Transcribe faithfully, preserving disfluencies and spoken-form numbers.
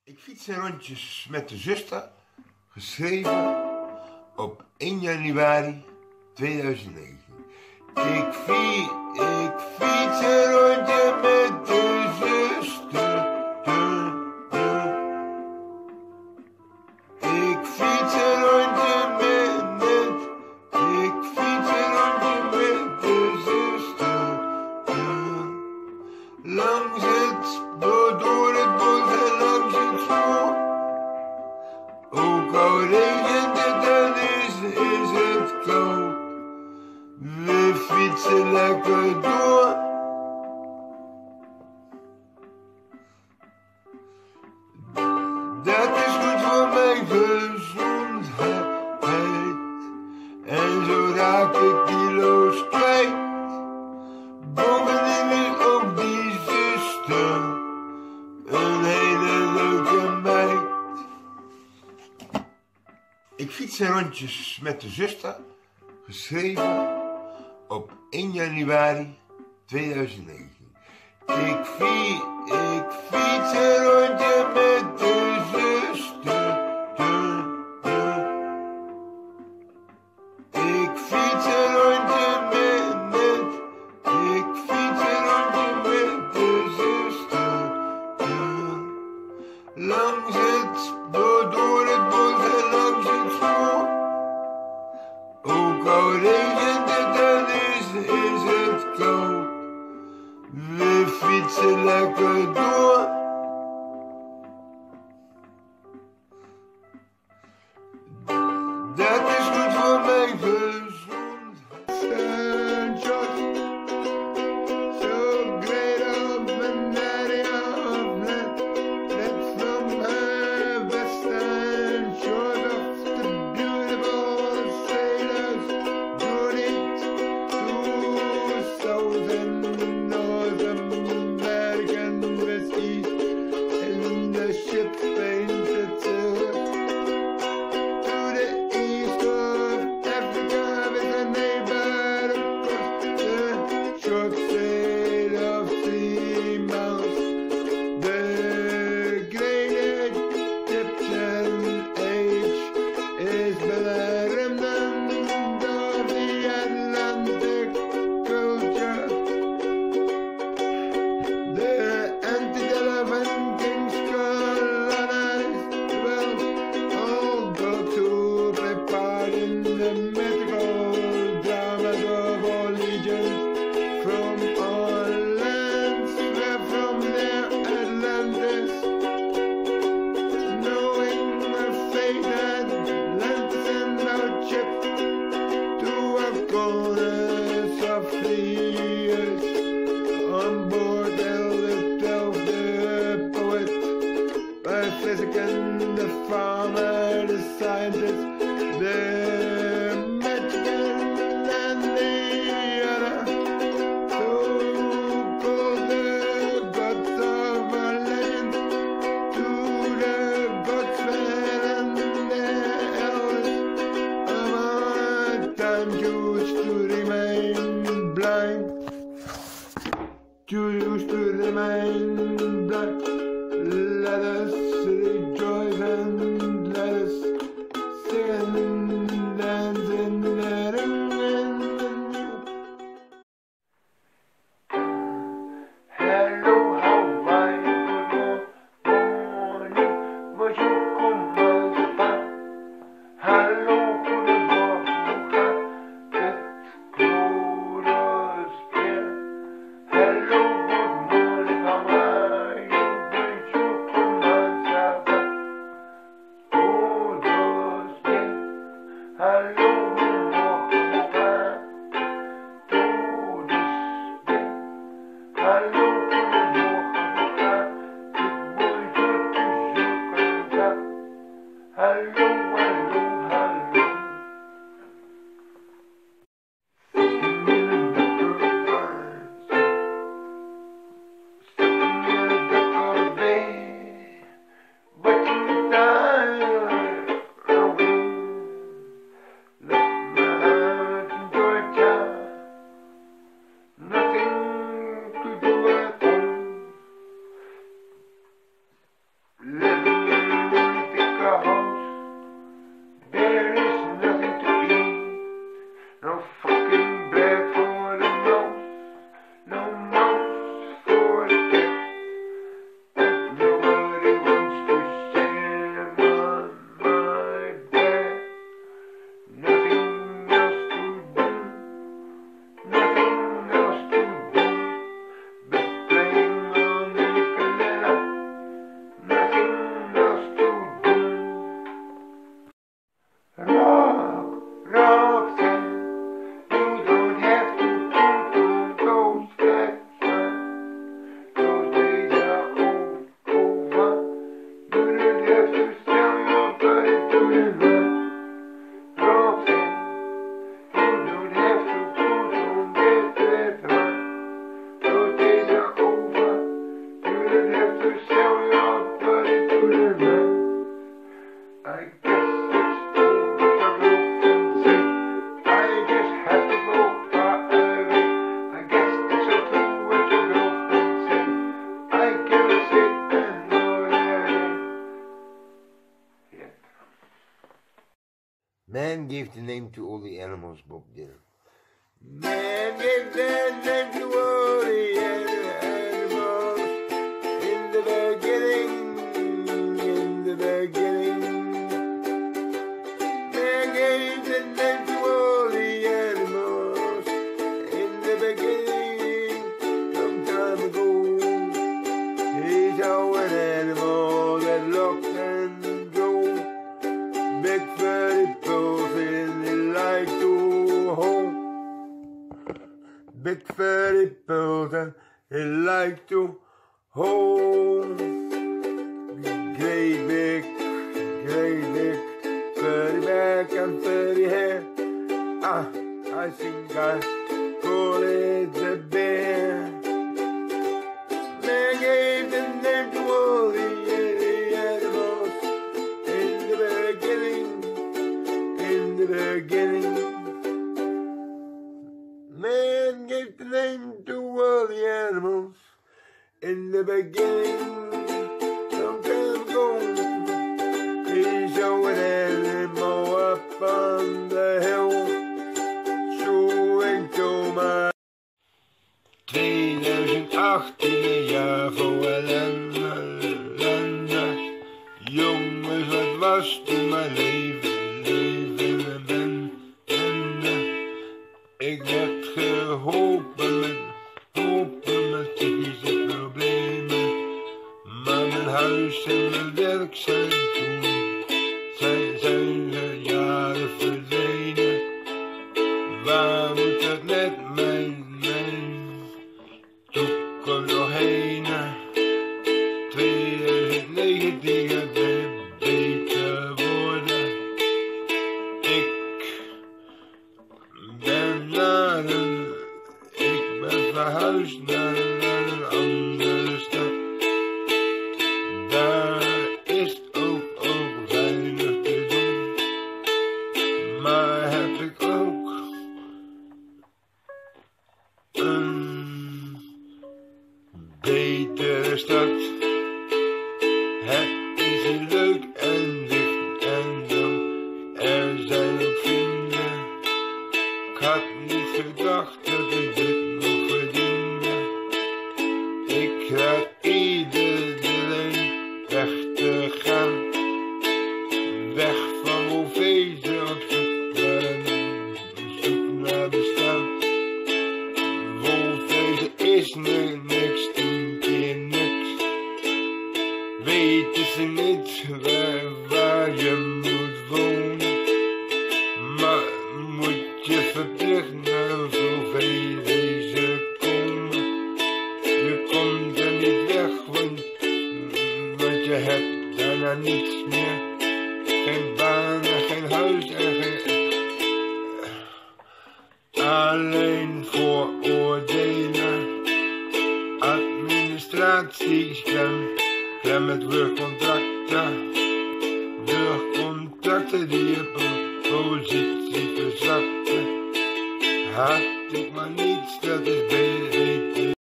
Ik fiets in rondjes met de zuster, geschreven op één januari tweeduizend negen. Ik, fie, ik fiets een rondje met de zuster. De, de. Ik fiets een rondje met, met. Ik fiets een rondje met de zuster. De. Langs het, door, door het bos en langs het spoor. Ook al regent het, dan is, is het koud. We fietsen lekker door. Dat is goed voor mijn gezondheid. En zo raak ik kilo's kwijt. Bovendien is ook die zuster een hele leuke meid. Ik fiets in rondjes met de zuster, geschreven op één januari tweeduizend negen. Ik, fie, ik fiets een rondje met de zuster. De, de. Ik fiets een rondje met, met. Ik fiets een rondje met de zuster. De. Langs het, door, door het bos en langs het spoor. Ook al regent het, dan is, is het koud. We fietsen lekker door. Dat is goed voor mijn gezondheid. So great of Vandaag of net, net from her western shore of the beautiful sailors, journeyed to southern North American West East, in the ship painted silver. To the east of Africa with a neighbor across the short sail of three miles. The great Egyptian age is but a remnant of the Atlantic culture. The antediluvian kings colonized the world, all go to play part in the mythical dramas of all legions. From all lands, where from their Atlantis, knowing the fate had lent to send out ships to our corners of three years. On board Elder twelve, the poet, by physician, the farmer, the scientist, the magician, and the other. So called the gods of our legend, to the godsmen and the elders of our time, choose to remain blind. Choose to remain blind. Let us rejoice and let us sing and dance in the ring and the new. Hello, how are you? Good morning, bonjour, comment ça va? Hallo, goedemorgen, hoe gaat Man gave the name to all the animals, Bob Dylan. Man gave the name to all the animals. In the beginning, in the beginning. Man gave the name to all the animals. In the beginning, some time ago. He saw an animal that looked and drove. Big furry paws and he liked to hold. Big furry paws and he liked to hold. Great big, great big furry back and furry hair. Ah, I think I call it the bear. Man gave the name to all the animals. In the beginning, in the beginning. Man gave the name to all the animals. In the beginning, some time ago. He saw an animal up on the hill. Showing to my twintig achttien, een jaar vol ellende, ellende. Jongens, wat was toen mijn leven, leven en ben, bende. Ik werd geholpen met, geholpen met technische problemen. Maar mijn huis en mijn werk zijn toen, zijn, zijn ze jaren verdwenen. Waar moet het met mijn, mijn toekomst nog heen? twintig negentien gaat weer beter worden. Ik ben naar een, ik ben verhuisd naar, naar een andere stad. Daar is ook, ook weinig te doen. Maar heb ik ook een betere stad. Het is hier leuk en dicht en dom. Er zijn ook vrienden. Ik had niet gedacht dat ik dit nog verdiende. Ik raad iedereen weg te gaan. Weg van Wolfezen op zoek naar, op zoek naar bestaan. Wolfezen is nu niks, tien keer niks. Weten ze niet waar, waar je moet wonen. Maar moet je verplicht naar Wolfezen komen. Je komt er niet weg, want, want je hebt daarna niets meer. Geen baan en geen huis en geen... Alleen vooroordelen. Administratie, klem, klem met werkcontracten. Werkcontracten die je positie verzakten. Had ik maar niets, dat is beter.